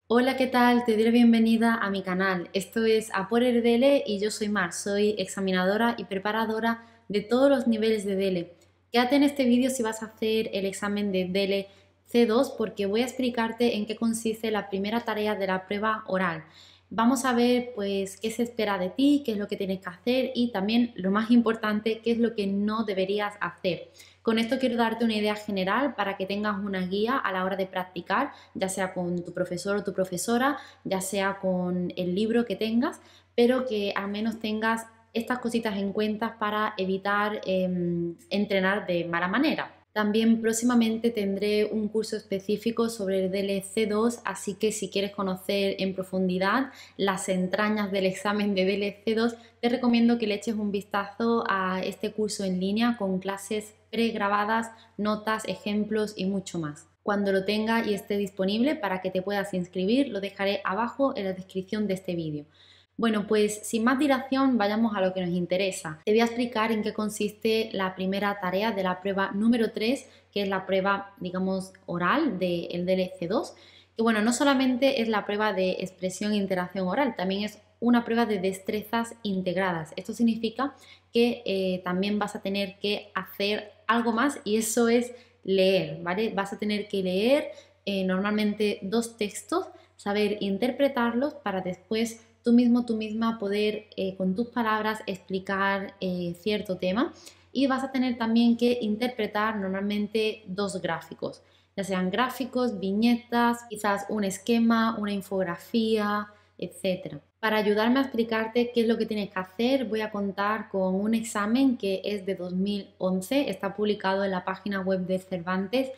Hola, ¿qué tal? Te doy la bienvenida a mi canal. Esto es A por el DELE y yo soy Mar, soy examinadora y preparadora de todos los niveles de DELE. Quédate en este vídeo si vas a hacer el examen de DELE C2 porque voy a explicarte en qué consiste la primera tarea de la prueba oral. Vamos a ver pues qué se espera de ti, qué es lo que tienes que hacer y también lo más importante, qué es lo que no deberías hacer. Con esto quiero darte una idea general para que tengas una guía a la hora de practicar, ya sea con tu profesor o tu profesora, ya sea con el libro que tengas, pero que al menos tengas estas cositas en cuenta para evitar entrenar de mala manera. También próximamente tendré un curso específico sobre el DLC2, así que si quieres conocer en profundidad las entrañas del examen de DLC2, te recomiendo que le eches un vistazo a este curso en línea con clases pregrabadas, notas, ejemplos y mucho más. Cuando lo tenga y esté disponible para que te puedas inscribir, lo dejaré abajo en la descripción de este vídeo. Bueno, pues sin más dilación, vayamos a lo que nos interesa. Te voy a explicar en qué consiste la primera tarea de la prueba número 3, que es la prueba, digamos, oral del DLC2, que bueno, no solamente es la prueba de expresión e interacción oral, también es una prueba de destrezas integradas. Esto significa que también vas a tener que hacer algo más y eso es leer, ¿vale? Vas a tener que leer normalmente dos textos, saber interpretarlos para después tú misma poder con tus palabras explicar cierto tema y vas a tener también que interpretar normalmente dos gráficos, ya sean gráficos, viñetas, quizás un esquema, una infografía, etcétera. Para ayudarme a explicarte qué es lo que tienes que hacer, voy a contar con un examen que es de 2011, está publicado en la página web de Cervantes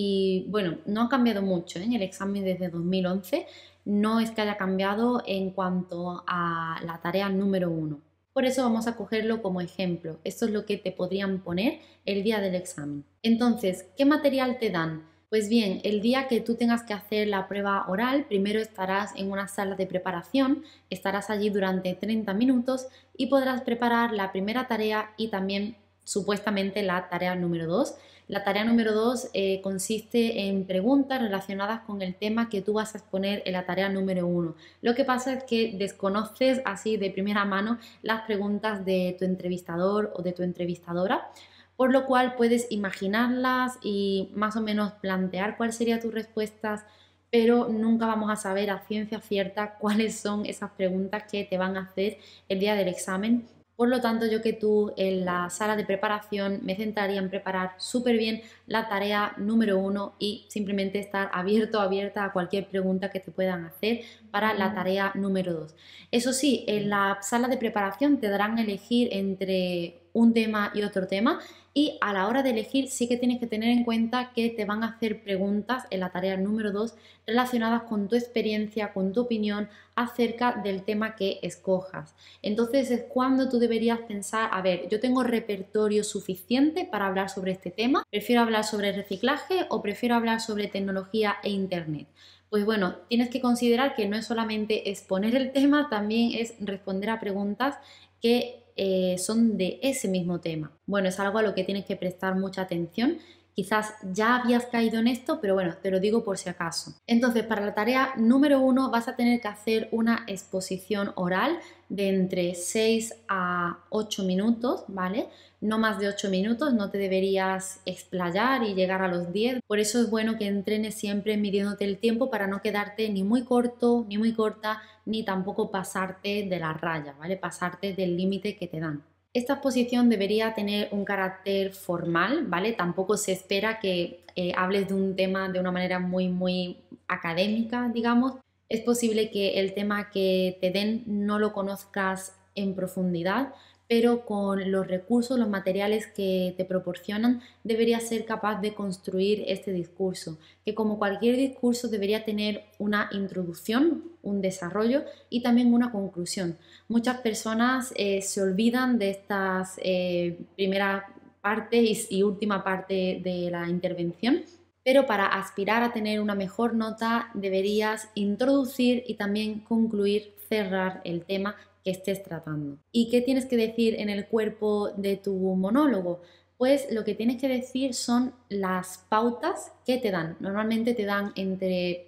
y bueno, no ha cambiado mucho en el examen desde 2011, no es que haya cambiado en cuanto a la tarea número 1. Por eso vamos a cogerlo como ejemplo. Esto es lo que te podrían poner el día del examen. Entonces, ¿qué material te dan? Pues bien, el día que tú tengas que hacer la prueba oral, primero estarás en una sala de preparación, estarás allí durante 30 minutos y podrás preparar la primera tarea y también supuestamente la tarea número 2. La tarea número 2 consiste en preguntas relacionadas con el tema que tú vas a exponer en la tarea número 1. Lo que pasa es que desconoces así de primera mano las preguntas de tu entrevistador o de tu entrevistadora, por lo cual puedes imaginarlas y más o menos plantear cuál sería tu respuesta, pero nunca vamos a saber a ciencia cierta cuáles son esas preguntas que te van a hacer el día del examen. Por lo tanto, yo que tú en la sala de preparación me centraría en preparar súper bien la tarea número 1 y simplemente estar abierto o abierta a cualquier pregunta que te puedan hacer para la tarea número 2. Eso sí, en la sala de preparación te darán a elegir entre un tema y otro tema y a la hora de elegir sí que tienes que tener en cuenta que te van a hacer preguntas en la tarea número 2 relacionadas con tu experiencia, con tu opinión acerca del tema que escojas. Entonces es cuando tú deberías pensar, a ver, yo tengo repertorio suficiente para hablar sobre este tema, prefiero hablar sobre reciclaje o prefiero hablar sobre tecnología e internet. Pues bueno, tienes que considerar que no es solamente exponer el tema, también es responder a preguntas que son de ese mismo tema. Bueno, es algo a lo que tienes que prestar mucha atención. Quizás ya habías caído en esto, pero bueno, te lo digo por si acaso. Entonces, para la tarea número 1 vas a tener que hacer una exposición oral de entre 6 a 8 minutos, ¿vale? No más de 8 minutos, no te deberías explayar y llegar a los 10. Por eso es bueno que entrenes siempre midiéndote el tiempo para no quedarte ni muy corto, ni muy corta, ni tampoco pasarte de la raya, ¿vale? Pasarte del límite que te dan. Esta exposición debería tener un carácter formal, ¿vale? Tampoco se espera que hables de un tema de una manera muy académica, digamos. Es posible que el tema que te den no lo conozcas en profundidad, pero con los recursos, los materiales que te proporcionan, deberías ser capaz de construir este discurso, que como cualquier discurso debería tener una introducción, un desarrollo y también una conclusión. Muchas personas se olvidan de estas primera parte y última parte de la intervención, pero para aspirar a tener una mejor nota deberías introducir y también concluir, cerrar el tema que estés tratando. ¿Y qué tienes que decir en el cuerpo de tu monólogo? Pues lo que tienes que decir son las pautas que te dan. Normalmente te dan entre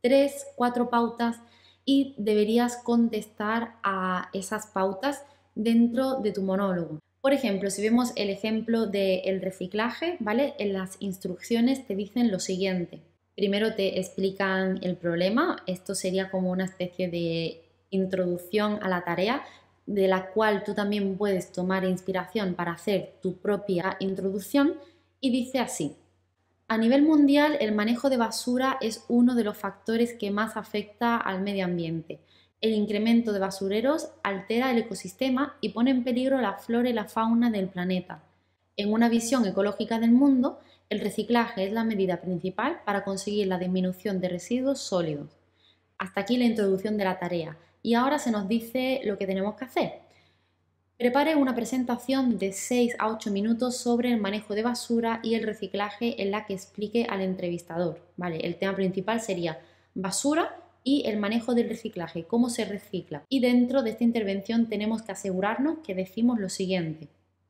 3, 4 pautas y deberías contestar a esas pautas dentro de tu monólogo. Por ejemplo, si vemos el ejemplo del reciclaje, ¿vale? En las instrucciones te dicen lo siguiente. Primero te explican el problema, esto sería como una especie de introducción a la tarea, de la cual tú también puedes tomar inspiración para hacer tu propia introducción, y dice así: a nivel mundial, el manejo de basura es uno de los factores que más afecta al medio ambiente. El incremento de basureros altera el ecosistema y pone en peligro la flora y la fauna del planeta. En una visión ecológica del mundo, el reciclaje es la medida principal para conseguir la disminución de residuos sólidos. Hasta aquí la introducción de la tarea. Y ahora se nos dice lo que tenemos que hacer. Prepare una presentación de 6 a 8 minutos sobre el manejo de basura y el reciclaje en la que explique al entrevistador. ¿Vale? El tema principal sería basura y el manejo del reciclaje, cómo se recicla. Y dentro de esta intervención tenemos que asegurarnos que decimos lo siguiente: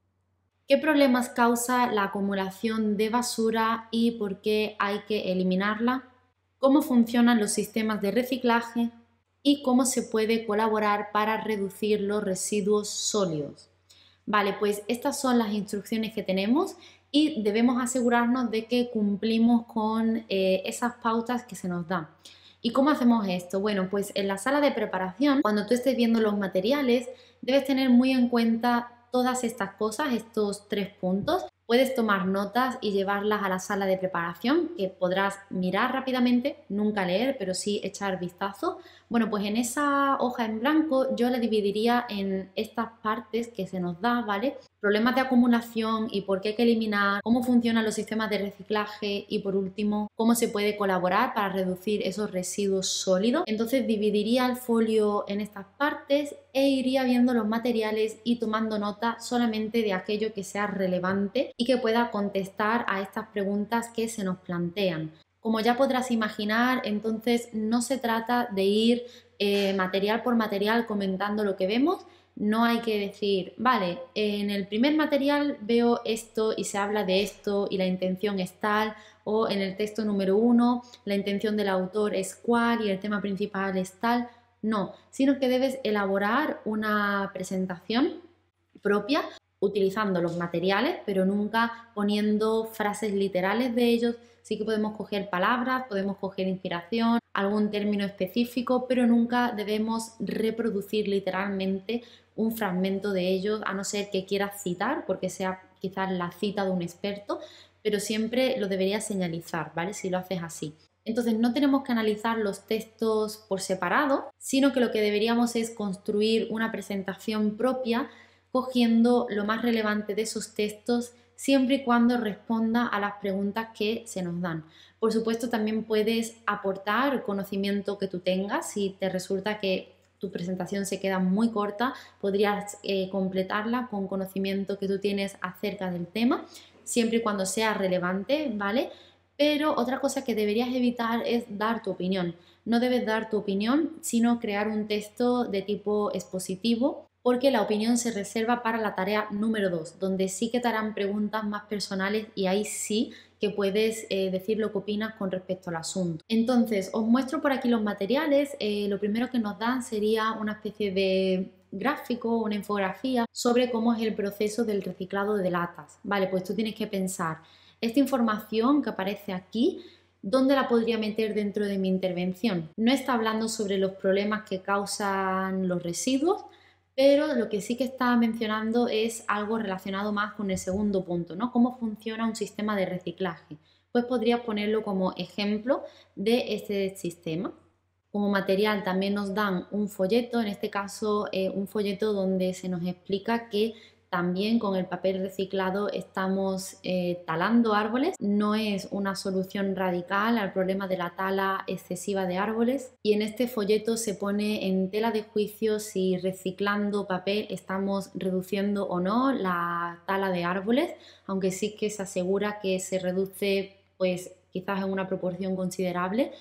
¿qué problemas causa la acumulación de basura y por qué hay que eliminarla? ¿Cómo funcionan los sistemas de reciclaje? Y cómo se puede colaborar para reducir los residuos sólidos. Vale, pues estas son las instrucciones que tenemos y debemos asegurarnos de que cumplimos con esas pautas que se nos dan. ¿Y cómo hacemos esto? Bueno, pues en la sala de preparación, cuando tú estés viendo los materiales, debes tener muy en cuenta todas estas cosas, estos 3 puntos. Puedes tomar notas y llevarlas a la sala de preparación, que podrás mirar rápidamente, nunca leer, pero sí echar vistazo. Bueno, pues en esa hoja en blanco yo la dividiría en estas partes que se nos da, ¿vale? Problemas de acumulación y por qué hay que eliminar, cómo funcionan los sistemas de reciclaje y, por último, cómo se puede colaborar para reducir esos residuos sólidos. Entonces dividiría el folio en estas partes e iría viendo los materiales y tomando nota solamente de aquello que sea relevante y que pueda contestar a estas preguntas que se nos plantean. Como ya podrás imaginar, entonces no se trata de ir material por material comentando lo que vemos. No hay que decir, vale, en el primer material veo esto y se habla de esto y la intención es tal, o en el texto número 1 la intención del autor es cual y el tema principal es tal. No, sino que debes elaborar una presentación propia utilizando los materiales, pero nunca poniendo frases literales de ellos. Sí que podemos coger palabras, podemos coger inspiración, algún término específico, pero nunca debemos reproducir literalmente un fragmento de ellos, a no ser que quieras citar, porque sea quizás la cita de un experto, pero siempre lo deberías señalizar, ¿vale? Si lo haces así. Entonces no tenemos que analizar los textos por separado, sino que lo que deberíamos es construir una presentación propia cogiendo lo más relevante de esos textos siempre y cuando responda a las preguntas que se nos dan. Por supuesto, también puedes aportar conocimiento que tú tengas. Si te resulta que tu presentación se queda muy corta, podrías completarla con conocimiento que tú tienes acerca del tema, siempre y cuando sea relevante, ¿vale? Pero otra cosa que deberías evitar es dar tu opinión. No debes dar tu opinión, sino crear un texto de tipo expositivo, porque la opinión se reserva para la tarea número 2, donde sí que te harán preguntas más personales y ahí sí que puedes decir lo que opinas con respecto al asunto. Entonces, os muestro por aquí los materiales. Lo primero que nos dan sería una especie de gráfico, una infografía sobre cómo es el proceso del reciclado de latas. Vale, pues tú tienes que pensar, esta información que aparece aquí, ¿dónde la podría meter dentro de mi intervención? No está hablando sobre los problemas que causan los residuos, pero lo que sí que está mencionando es algo relacionado más con el segundo punto, ¿no? ¿Cómo funciona un sistema de reciclaje? Pues podrías ponerlo como ejemplo de este sistema. Como material también nos dan un folleto, en este caso un folleto donde se nos explica que también con el papel reciclado estamos talando árboles. No es una solución radical al problema de la tala excesiva de árboles. Y en este folleto se pone en tela de juicio si reciclando papel estamos reduciendo o no la tala de árboles, aunque sí que se asegura que se reduce pues quizás en una proporción considerable.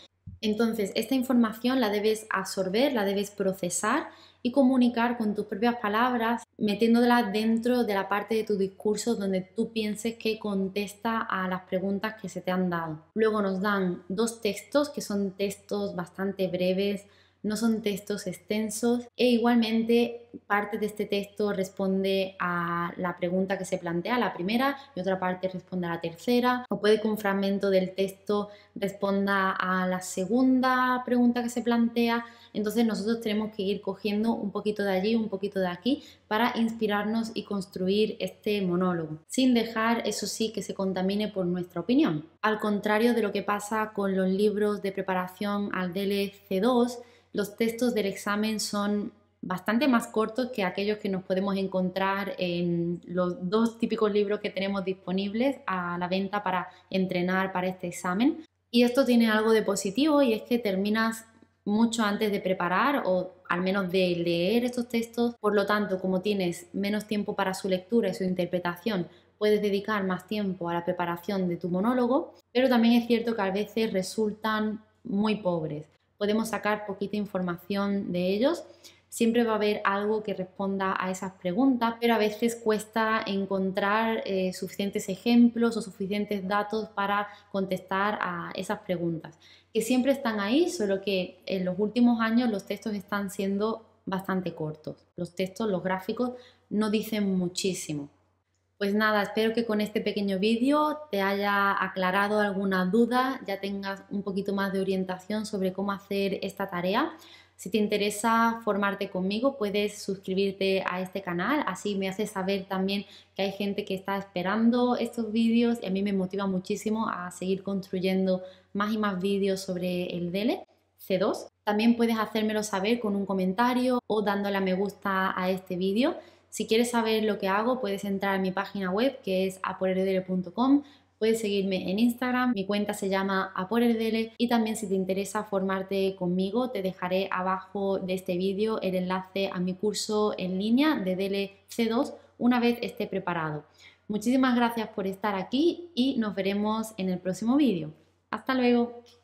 Entonces, esta información la debes absorber, la debes procesar y comunicar con tus propias palabras, metiéndola dentro de la parte de tu discurso donde tú pienses que contesta a las preguntas que se te han dado. Luego nos dan 2 textos que son textos bastante breves, no son textos extensos, e igualmente parte de este texto responde a la pregunta que se plantea, la primera, y otra parte responde a la tercera, o puede que un fragmento del texto responda a la segunda pregunta que se plantea. Entonces nosotros tenemos que ir cogiendo un poquito de allí, un poquito de aquí para inspirarnos y construir este monólogo, sin dejar, eso sí, que se contamine por nuestra opinión. Al contrario de lo que pasa con los libros de preparación al DELE C2, los textos del examen son bastante más cortos que aquellos que nos podemos encontrar en los 2 típicos libros que tenemos disponibles a la venta para entrenar para este examen. Y esto tiene algo de positivo, y es que terminas mucho antes de preparar o al menos de leer estos textos. Por lo tanto, como tienes menos tiempo para su lectura y su interpretación, puedes dedicar más tiempo a la preparación de tu monólogo, pero también es cierto que a veces resultan muy pobres. Podemos sacar poquita información de ellos. Siempre va a haber algo que responda a esas preguntas, pero a veces cuesta encontrar suficientes ejemplos o suficientes datos para contestar a esas preguntas, que siempre están ahí, solo que en los últimos años los textos están siendo bastante cortos. Los textos, los gráficos, no dicen muchísimo. Pues nada, espero que con este pequeño vídeo te haya aclarado alguna duda, ya tengas un poquito más de orientación sobre cómo hacer esta tarea. Si te interesa formarte conmigo, puedes suscribirte a este canal, así me haces saber también que hay gente que está esperando estos vídeos y a mí me motiva muchísimo a seguir construyendo más y más vídeos sobre el DELE C2. También puedes hacérmelo saber con un comentario o dándole a me gusta a este vídeo. Si quieres saber lo que hago, puedes entrar a mi página web, que es aporerdele.com. Puedes seguirme en Instagram, mi cuenta se llama aporerdele, y también si te interesa formarte conmigo, te dejaré abajo de este vídeo el enlace a mi curso en línea de DELE C2 una vez esté preparado. Muchísimas gracias por estar aquí y nos veremos en el próximo vídeo. ¡Hasta luego!